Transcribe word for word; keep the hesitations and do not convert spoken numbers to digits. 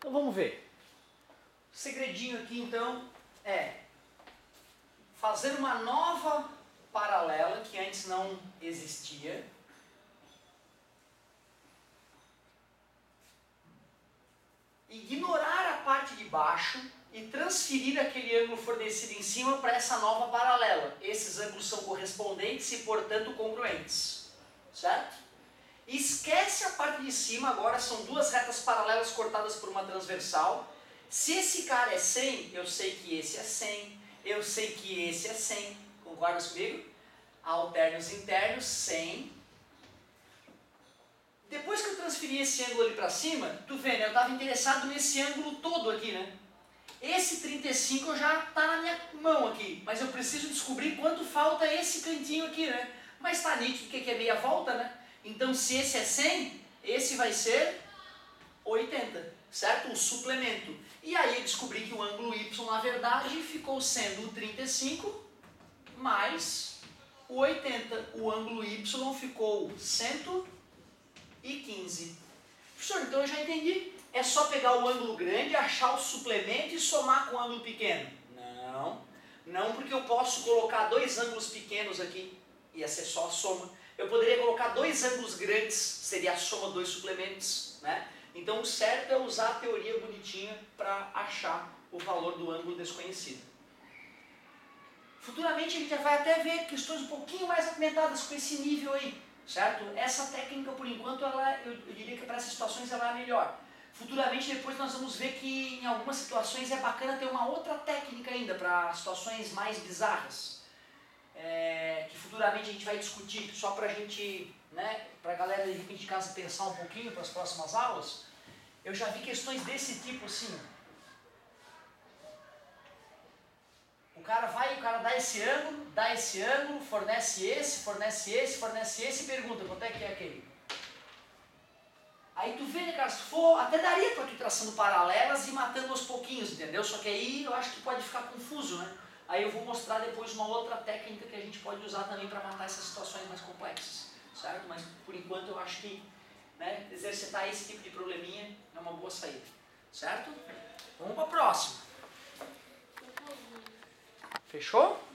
Então vamos ver. O segredinho aqui então é fazer uma nova paralela que antes não existia. Ignorar a parte de baixo e transferir aquele ângulo fornecido em cima para essa nova paralela. Esses ângulos são correspondentes e, portanto, congruentes. Certo? E esquece a parte de cima, agora são duas retas paralelas cortadas por uma transversal. Se esse cara é cem, eu sei que esse é cem, eu sei que esse é cem. Concordas comigo? Alternos internos, cem. Depois que eu transferi esse ângulo ali para cima, tu vê, né? Eu estava interessado nesse ângulo todo aqui, né? Esse trinta e cinco já está na minha mão aqui, mas eu preciso descobrir quanto falta esse cantinho aqui, né? Mas está nítido que aqui é meia volta, né? Então se esse é cem, esse vai ser oitenta, certo? O suplemento. E aí eu descobri que o ângulo Y, na verdade, ficou sendo o trinta e cinco mais o oitenta. O ângulo Y ficou cento e quinze. Professor, então eu já entendi. É só pegar o ângulo grande, achar o suplemento e somar com o ângulo pequeno. Não. Não, porque eu posso colocar dois ângulos pequenos aqui. Ia ser só a soma. Eu poderia colocar dois ângulos grandes, seria a soma dos suplementos, né? Então o certo é usar a teoria bonitinha para achar o valor do ângulo desconhecido. Futuramente a gente já vai até ver questões um pouquinho mais apimentadas com esse nível aí, certo? Essa técnica, por enquanto, ela, eu, eu diria que para essas situações ela é a melhor. Futuramente, depois nós vamos ver que em algumas situações é bacana ter uma outra técnica ainda para situações mais bizarras. É, que futuramente a gente vai discutir só para a gente, né, para a galera de repente de casa pensar um pouquinho para as próximas aulas. Eu já vi questões desse tipo assim. O cara vai, o cara dá esse ângulo, dá esse ângulo, fornece esse, fornece esse, fornece esse e pergunta quanto é que é aquele. Aí tu vê, né, cara, se for, até daria para tu ir traçando paralelas e matando aos pouquinhos, entendeu? Só que aí eu acho que pode ficar confuso, né? Aí eu vou mostrar depois uma outra técnica que a gente pode usar também para matar essas situações mais complexas, certo? Mas por enquanto eu acho que, né, exercitar esse tipo de probleminha é uma boa saída, certo? Vamos para a próxima. Fechou?